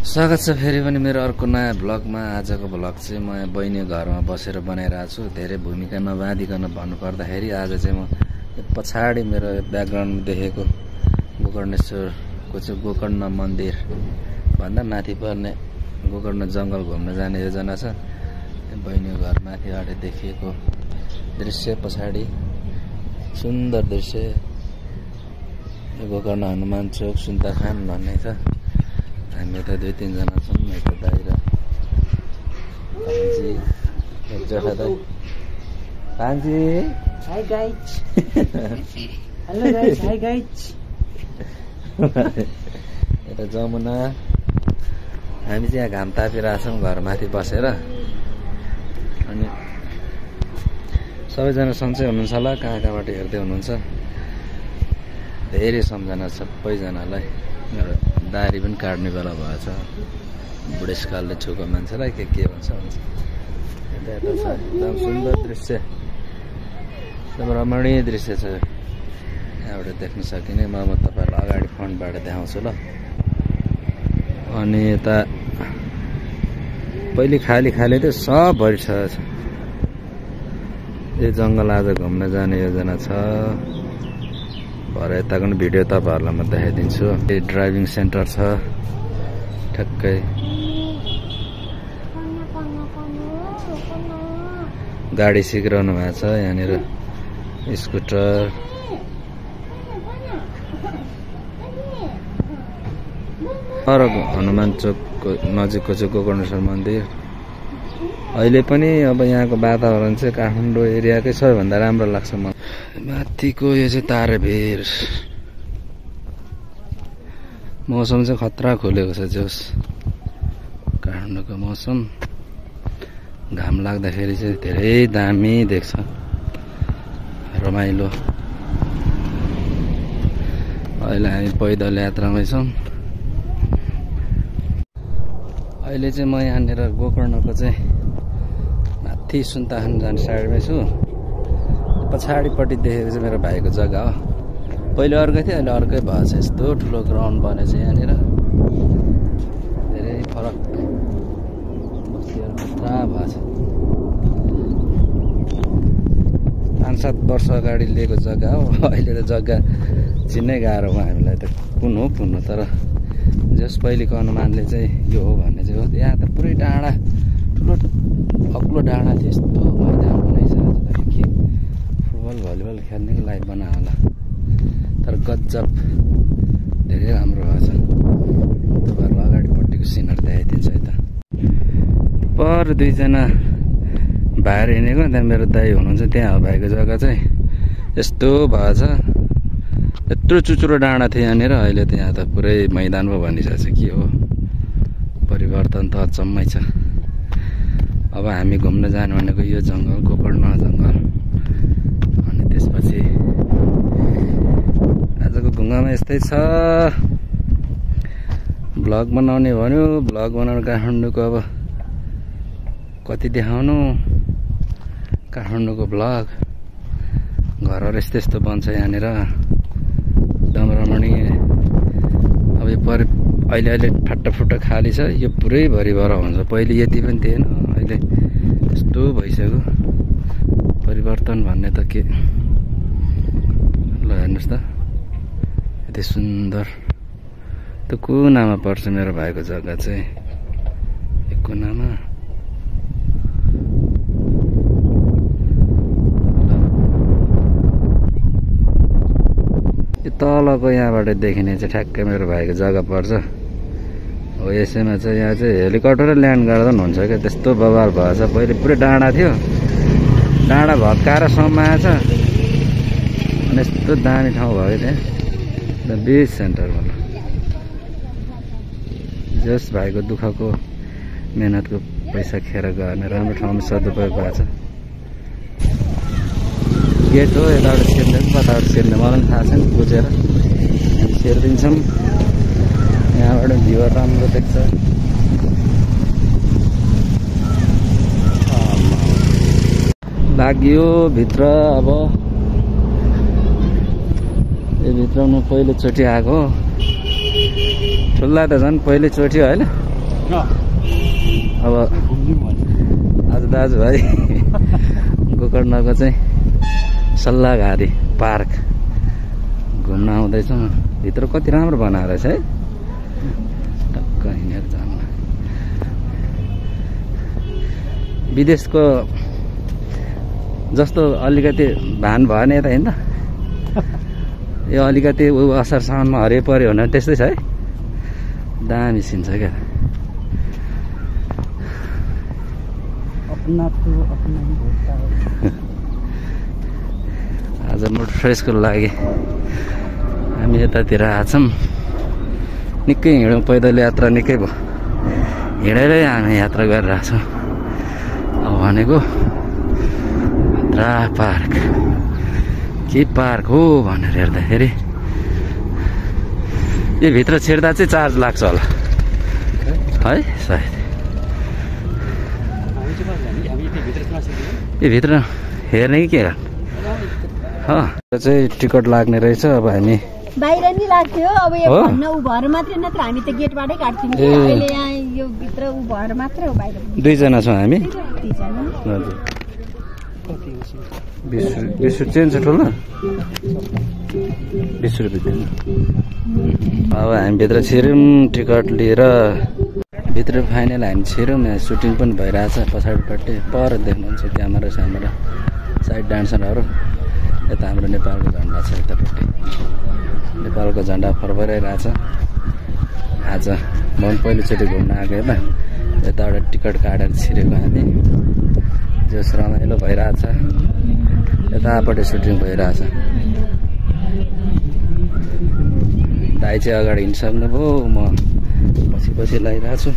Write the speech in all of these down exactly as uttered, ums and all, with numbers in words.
स्वागत छ फेरि पनि मेरो अर्को नयाँ भ्लगमा। आजको भ्लग चाहिँ म बहिनी घरमा बसेर बनाइरहेको छु। धेरै भूमिका नबाँधिकन भन्नुपर्दाखेरि आज चाहिँ म पछाडि मेरो ब्याकग्राउन्डमा देखेको गोकर्णेश्वरको चाहिँ गोकर्ण मन्दिर भन्दा माथि पर्ने गोकर्ण जङ्गल घुम्न जाने योजना छ। बहिनीको घर माथिबाट देखिएको दृश्य पछाडि सुन्दर दृश्य गोकर्ण हनुमान चोक सुन्ताखान भन्ने छ। हामी त दुई तिनजना छौँ, यता दाइ र पाङ्जी जोठा दाइ पाङ्जी। Hi guys. Hello guys. Hi guys. यता जमुना। हामी चाहिँ यहाँ घाम तापिरहेछौँ घरमाथि बसेर। अनि सबैजना सन्चै हुनुहुन्छ होला, कहाँ कहाँबाट हेर्दै हुनुहुन्छ। धेरै सम्झना सबैजनालाई। मेरो दारी पनि काट्ने बेला भएछ, बुढेसकालले छुको मान्छेलाई के के भन्छ भन्छ। यता यता छ एकदम सुन्दर दृश्य, एकदम रमणीय दृश्य छ। यहाँबाट देख्न सकिने। म म तपाईँहरूलाई अगाडि फ्रन्टबाट देखाउँछु ल। अनि यता पहिले खाली खाली थियो, सब भरिसकेको छ। यो जङ्गल आज घुम्न जाने योजना छ। भरे यताको पनि भिडियो तपाईँहरूलाई म देखाइदिन्छु। यो ड्राइभिङ सेन्टर छ ठ्याक्कै। गाडी सिकिरहनु भएको छ यहाँनिर, स्कुटर। तर हनुमान चोकको नजिकको चाहिँ गोकर्णेश्वर मन्दिर। अहिले पनि अब यहाँको वातावरण चाहिँ काठमाडौँ एरियाकै सबैभन्दा राम्रो लाग्छ मलाई। माथिको यो चाहिँ तारेभिर। मौसम चाहिँ खतरा खुलेको छ। जोस् काठमाडौँको मौसम घाम लाग्दाखेरि चाहिँ धेरै दामी देख्छ, रमाइलो। अहिले हामी पैदल यात्रामै छौँ। अहिले चाहिँ म यहाँनिर गोकर्णको चाहिँ माथि सुन्ताखान जाने साइडमै छु। पछाडिपट्टि देखेको चाहिँ मेरो भाइको जग्गा हो। पहिले अर्कै थियो, अहिले अर्कै भएको छ। यस्तो ठुलो ग्राउन्ड बनेछ यहाँनिर, धेरै फरक बस्तीहरू खतरा भएको छ। पाँच सात वर्ष अगाडि लिएको जग्गा हो। अहिले त जग्गा चिन्नै गाह्रो भयो हामीलाई त कुन हो कुन हो। तर जस पहिलेको अनुमानले चाहिँ यो हो भन्ने चाहिँ हो। यहाँ त पुरै डाँडा, ठुलो अग्लो डाँडा थियो। यस्तो मैदान बनाइसकेको छ कि फुटबल भलिबल खेल्नेको लागि बनायो होला। तर गजब धेरै राम्रो भएको छ। तपाईँहरूलाई अगाडिपट्टिको सिनहरू देखाइदिन्छ है त। पर दुईजना भाइहरू हिँडेको, त्यहाँ मेरो दाइ हुनुहुन्छ। त्यहाँ हो भाइको जग्गा चाहिँ। यस्तो भएछ, यत्रो चुचुरो डाँडा थियो यहाँनिर, अहिले त यहाँ त पुरै मैदान पो भनिसकेको छ। के हो परिवर्तन त अचम्मै छ। अब हामी घुम्न जानु भनेको यो जङ्गल गोकर्ण जङ्गल। अनि त्यसपछि आजको घुम्गामा यस्तै छ। भ्लग बनाउने भन्यो, भ्लग बनाउनु काठमाडौँको अब कति देखाउनु। काठमाडौँको भ्लग घरहरू यस्तो यस्तो बन्छ यहाँनिर, एकदम रमणीय। अब यो पर अहिले अहिले फाटाफुट्टा खाली छ। यो पुरै भरिभर हुन्छ। पहिले यति पनि थिएन, अहिले यस्तो भइसक्यो। परिवर्तन भन्ने त के। ल हेर्नुहोस् त, यति सुन्दर। त्यो कुनामा पर्छ मेरो भाइको जग्गा चाहिँ, यो कुनामा। यो तलको यहाँबाट देखिने चाहिँ ठ्याक्कै मेरो भाइको जग्गा पर्छ हो। यसैमा चाहिँ यहाँ चाहिँ हेलिकप्टर ल्यान्ड गर्दा पनि हुन्छ क्या, त्यस्तो बवाल भएछ। पहिले पुरै डाँडा थियो, डाँडा भत्काएर समाएछ। अनि यस्तो दामी ठाउँ भयो त्यहाँ, द बिच सेन्टर भनौँ। जस भाइको दुःखको मेहनतको पैसा खेर गर्ने राम्रो ठाउँमा सदुपयोग भएको छ। गेट हो, यताबाट छिर्ने कताबाट छिर्ने मलाई पनि थाहा छैन। बुझेर हामी छिरिदिन्छौँ। यहाँबाट भ्यू राम्रो देख्छ। लाग्यो भित्र। अब यो भित्र म पहिलोचोटि आएको। ठुला त झन् पहिलोचोटि होइन। अब आज दाजुभाइ गोकर्णको चाहिँ सल्लाहघारी पार्क घुम्न आउँदैछौँ। भित्र कति राम्रो बनाएर रहेछ है, टक्क हिँडेर जानु। विदेशको जस्तो अलिकति भान भएन यता होइन, यो अलिकति ऊ असार साउनमा हरियो पर्यो भने त्यस्तै छ है, दामी सिन छ क्या। आज मुड फ्रेसको लागि हामी यतातिर आएछौँ। निकै हिँड्यौँ, पैदल यात्रा निकै भयो, हिँडेरै हामी यात्रा गरिरहेछौँ। अब भनेको रा पार्क के पार्क हो भनेर हेर्दाखेरि यो भित्र छिर्दा चाहिँ चार्ज लाग्छ होला है सायद। यो भित्र हेर्ने कि के चाहिँ टिकट लाग्ने रहेछ। अब हामी बाहिर नि लाग्थ्यो, अब यो भन्न उ भएर मात्रै, नत्र हामी त गेटबाटै काट्थ्यौँ। अहिले यहाँ यो भित्र उ भएर मात्रै हो, बाहिर दुईजना छौँ हामी। हजुर बिस बिस रुपियाँ चेन्ज छ ठुलो, बिस रुपियाँ। अब हामी भित्र छिर्यौँ टिकट लिएर। भित्र फाइनल हामी छिर्यौँ। यहाँ सुटिङ पनि भइरहेछ पछाडिपट्टि, पर देख्नुहुन्छ क्यामेरा स्यामेरा, साइड डान्सरहरू। यता हाम्रो नेपालको झन्डा छ, यतापट्टि नेपालको झन्डा फरफराइरहेछ। आज म पहिलोचोटि घुम्न आएको यता, यताबाट टिकट काटेर छिरेको हामी। जस रमाइलो भइरहेछ, यतापट्टि सुटिङ भइरहेछ। दाइ चाहिँ अगाडि हिँडिसक्नुभयो, म पछि पछि लगाइरहेको छु।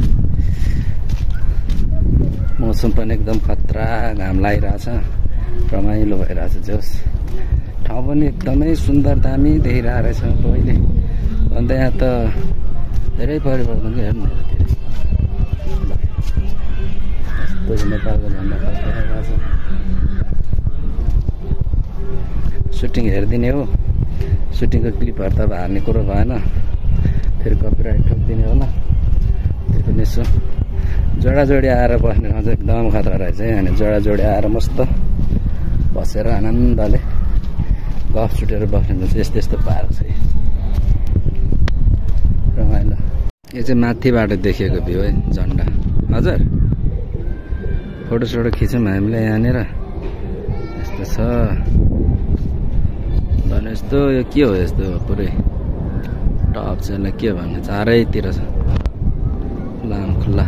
मौसम पनि एकदम खतरा, घाम लागिरहेछ, रमाइलो भइरहेछ। जोस् ठाउँ पनि एकदमै सुन्दर दामी देखिरहेको रहेछ पहिले अन्त यहाँ त धेरै परिवर्तन हेर्नु। नेपालको झन्डा फरफराइरहेको छ। सुटिङ हेरिदिने हो, सुटिङको क्लिपहरू त अब हाल्ने कुरो भएन, फेरि कपिराइट ठोकिदिने होला। त्यो पनि यसो जोडाजोडी आएर बस्ने ठाउँ चाहिँ एकदम खतरा रहेछ। अनि जोडाजोडी आएर मस्त बसेर आनन्दले गफ छुटेर बस्ने चाहिँ यस्तो यस्तो पार्क छ, रमाइलो। यो चाहिँ माथिबाट देखेको भ्यू है, झन्डा। हजुर फोटोसोटो खिच्यौँ हामीले यहाँनिर, यस्तो छ भने। यस्तो यो के हो, यस्तो पुरै टप चाहिँ यसलाई के भन्ने, चारैतिर छ लाम खुल्ला।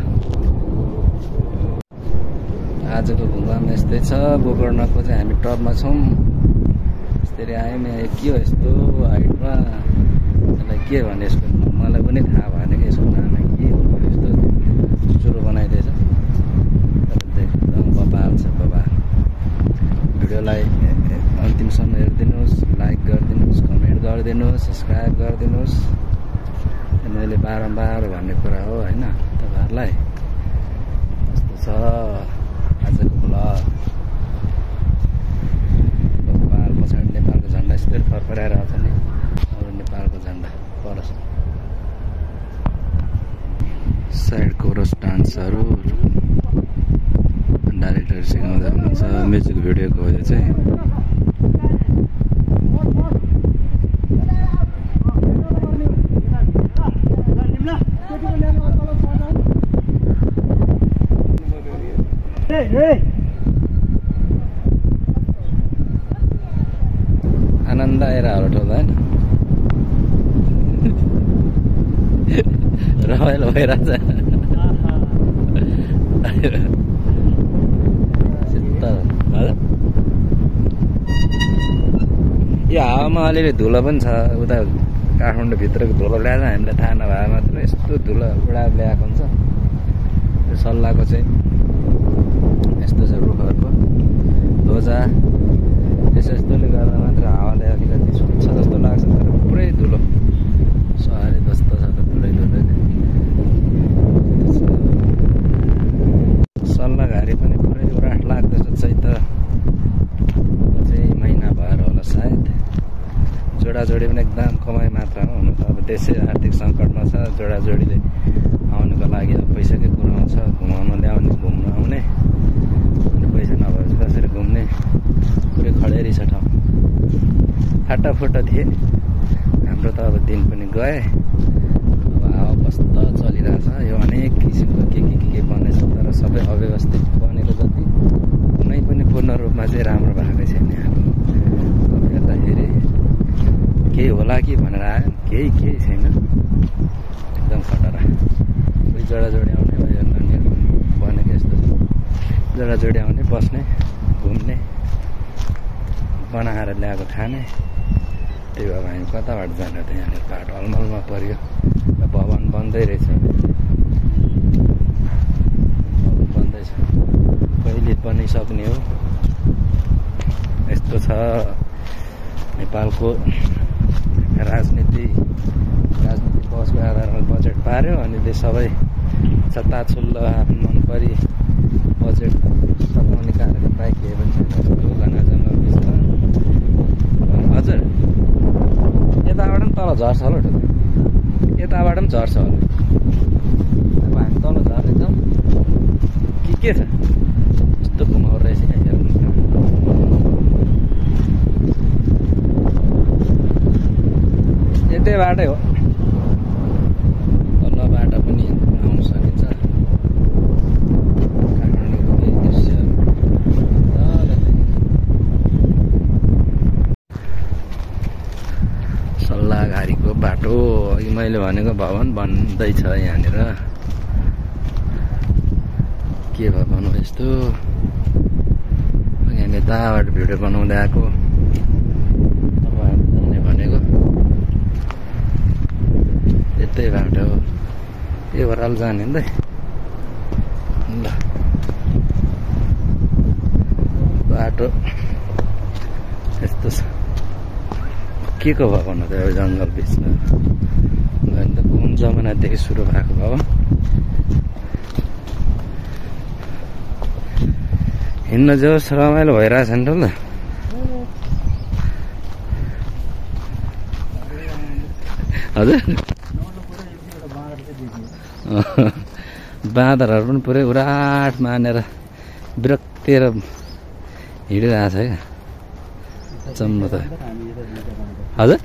आजको घुम्बामा यस्तै छ। गोकर्णको चाहिँ हामी टपमा छौँ। यसरी आयौँ। यहाँ के हो यस्तो हाइटमा, यसलाई के भने, यसको मलाई पनि थाहा भएन कि यसको नाम के हो। यस्तो चुचुरो बनाइदिएछ, एकदम बबाल छ बबाल। भिडियोलाई अन्तिमसम्म हेरिदिनुहोस्, लाइक गरिदिनुहोस्, कमेन्ट गरिदिनुहोस्, सब्सक्राइब गरिदिनुहोस्। मैले बारम्बार भन्ने कुरा हो होइन तपाईँहरूलाई। यस्तो छ आजको ब्लग। नेपाल पछाडि नेपालको झन्डा यस्तै फरफराइरहेको छ नि, अरू नेपालको झन्डा पर छ। साइड कोरस डान्सहरू डाइरेक्टर सिकाउँदै हुनुहुन्छ। म्युजिक भिडियोको यो चाहिँ आनन्द आएर हल्टो होइन, रमाइलो भइरहेछ। यो हावामा अलिअलि धुलो पनि छ। उता काठमाडौँभित्रको धुलो ल्याएर हामीलाई थाहा नभए मात्र यस्तो धुलो उडाएर ल्याएको हुन्छ। यो सल्लाहको चाहिँ यस्तो छ, रुखहरूको ध्वजा यसो यस्तोले गर्दा मात्र हावाले अलिकति सुन्छ जस्तो लाग्छ, तर पुरै धुलो सहरै जस्तो छ त धुलै धुलै। सल्लाहघारी पनि पुरै उराट लाग्दछ चाहिँ त, चाहिँ महिना भएर होला सायद। जोडाजोडी पनि एकदम कमाइ मात्रामा हुनु त अब देशै आर्थिक सङ्कटमा छ। जोडाजोडीले आउनुको लागि फाटाफुटा थिए। हाम्रो त अब दिन पनि गए, अब हावा कस्तो चलिरहेछ। यो अनेक किसिमको के के के के बनेछ, तर सबै अव्यवस्थित बनेको जति कुनै पनि पूर्ण रूपमा चाहिँ राम्रो भएको छैन। अब हेर्दाखेरि केही होला कि भनेर आयो, केही केही छैन, एकदम खतरा। कोही जडा जोड्याउने भयो, नानीहरू बनेको यस्तो छ। जडा जोड्याउने, बस्ने, घुम्ने, बनाएर ल्याएको खाने। त्यही भएर हामी कताबाट जाने त? यहाँनिर बाटो अलमलमा पऱ्यो। भवन बन्दै रहेछ, भवन बन्दैछ, कहिले बनिसक्ने हो यस्तो छ नेपालको राजनीति। राजनीति बसको आधारमा बजेट पार्यो, अनि त्यो सबै छताछुल्लो आफ्नो मन परी बजेट सघाउने कार्यक्रम बाइक के पनि छैन। ठुला जङ्गल बिचमा हजुर यताबाट पनि तल झर्छ होला, ठुलो यताबाट पनि झर्छ होला। अब हामी तल झर्ने छौँ कि के छ? यस्तो घुमाउ रहेछ यहाँ, हेर्नु यतै बाटै हो। तल बाटो पनि आउन सकिन्छ। काठमाडौँको केही दृश्यहरू सल्लाहघारीको बाटो। अघि मैले भनेको भवन बन्दैछ यहाँनिर। के भयो भनौँ, यस्तो हामी यताबाट भिडियो बनाउँदै आएको, भनेको यतै बाटो हो। यो भएर जाने नि त ल। बाटो यस्तो छ, के को भवन हो त? यो जङ्गल बिचमा भने त कुन जमानादेखि सुरु भएको भवन? हिँड्न जोस् रमाइलो भइरहेछ नि त। हजुर बाँदरहरू पनि पुरै उराट मानेर विरक्तिएर हिँडिरहेछ क्या चम्म त। हजुर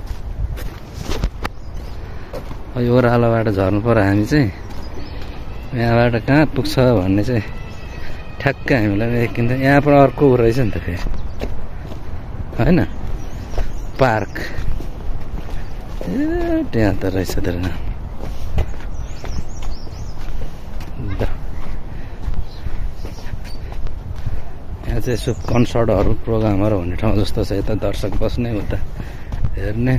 यो ओह्रालोबाट झर्नु पर्यो हामी चाहिँ। यहाँबाट कहाँ पुग्छ भन्ने चाहिँ ठ्याक्कै हामीलाई एकछिन त। यहाँ पनि अर्को रहेछ नि त फेरि, होइन? पार्क ए त्यहाँ त रहेछ त। यहाँ चाहिँ यसो कन्सर्टहरू प्रोग्रामहरू हुने ठाउँ जस्तो छ। यता दर्शक बस्ने, उता हेर्ने।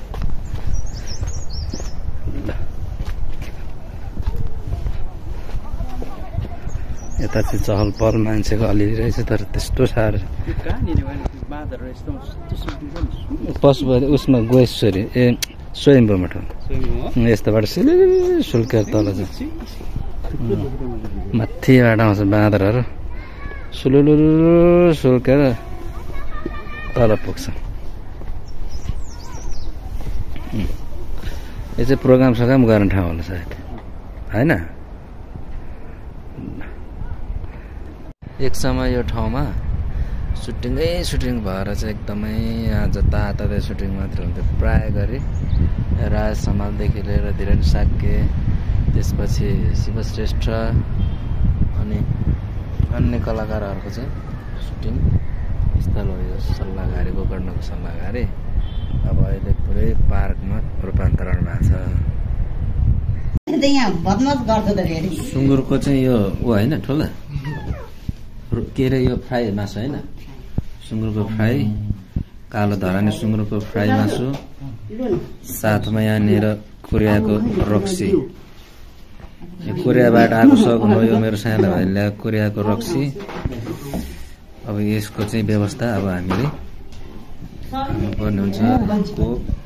यता चाहिँ चहल पहल मान्छेको अलिअलि रहेछ, तर त्यस्तो साह्रो पशुपति उसमा गोएश्वरी ए स्वयम्भूमा ठाउँ यस्तोबाट सिलि सुल्केर तल चाहिँ माथिबाट आउँछ बाँदरहरू, सुलुलुलु सुल्केर तल पुग्छ। यो चाहिँ प्रोग्राम सोग्राम गर्ने ठाउँ होला सायद, होइन? एक समय यो ठाउँमा सुटिङै सुटिङ भएर चाहिँ एकदमै जताततै सुटिङ मात्र हुन्थ्यो। प्राय गरी राज समालदेखि लिएर धीरेन साक्य, त्यसपछि शिवश्रेष्ठ अनि अन्य कलाकारहरूको चाहिँ सुटिङ स्थल हो यो सल्लाहघारी, गोकर्णको सल्लाहघारी। अब अहिले पुरै पार्कमा रूपान्तरण भएको छ। सुँगुरको चाहिँ यो ऊ होइन ठुला के अरे यो फ्राई मासु होइन, सुँगुरको फ्राई, कालो धराने सुँगुरको फ्राई मासु, साथमा यहाँनिर कोरियाको रक्सी। यो कोरियाबाट आएको सगुन हो, यो मेरो सानो भाइले ल्याएको कोरियाको रक्सी। अब यसको चाहिँ व्यवस्था अब हामीले गर्नुपर्ने हुन्छ।